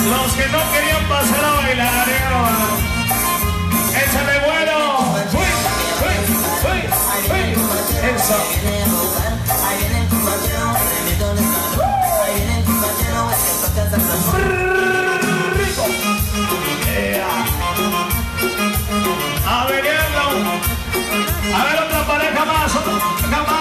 Los que no querían pasar a bailar, échale bueno. Uy, uy, uy, uy. Eso. Rico. A ver, a ver otra pareja más, otra pareja más.